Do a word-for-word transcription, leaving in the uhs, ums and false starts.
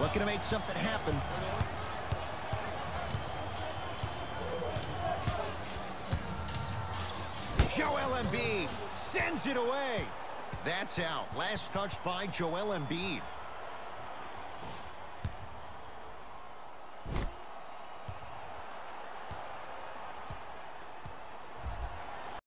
Looking to make something happen. Joel Embiid sends it away. That's out. Last touch by Joel Embiid.